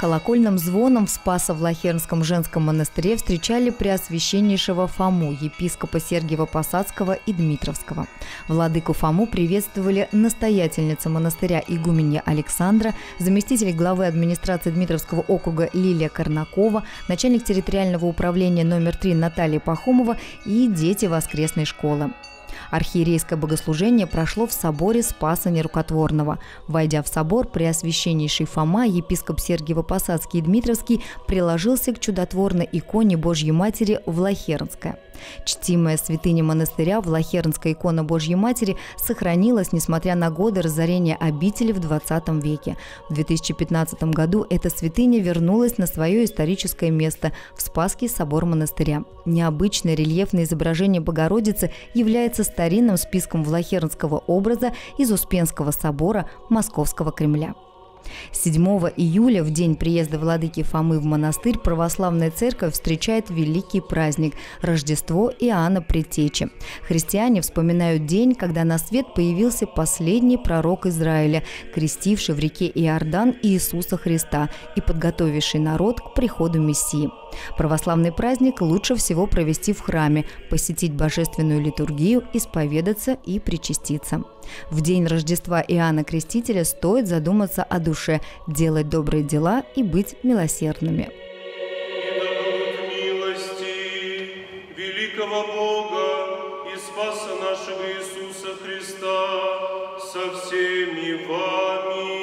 Колокольным звоном в Спасо-Влахернском женском монастыре встречали Преосвященнейшего Фому, епископа Сергиево-Посадского и Дмитровского. Владыку Фому приветствовали настоятельница монастыря игуменья Александра, заместитель главы администрации Дмитровского округа Лилия Корнакова, начальник территориального управления номер 3 Наталья Пахомова и дети воскресной школы. Архиерейское богослужение прошло в соборе Спаса Нерукотворного. Войдя в собор, Преосвященнейший Фома, епископ Сергиево-Посадский и Дмитровский, приложился к чудотворной иконе Божьей Матери Влахернская. Чтимая святыня монастыря Влахернская икона Божьей Матери сохранилась, несмотря на годы разорения обители в XX веке. В 2015 году эта святыня вернулась на свое историческое место в Спасский собор монастыря. Необычное рельефное изображение Богородицы является старинным списком влахернского образа из Успенского собора Московского Кремля. 7 июля, в день приезда владыки Фомы в монастырь, православная церковь встречает великий праздник – Рождество Иоанна Предтечи. Христиане вспоминают день, когда на свет появился последний пророк Израиля, крестивший в реке Иордан Иисуса Христа и подготовивший народ к приходу Мессии. Православный праздник лучше всего провести в храме, посетить божественную литургию, исповедаться и причаститься. В день Рождества Иоанна Крестителя стоит задуматься о душе, делать добрые дела и быть милосердными. И да будут милости великого Бога и Спаса нашего Иисуса Христа со всеми вами.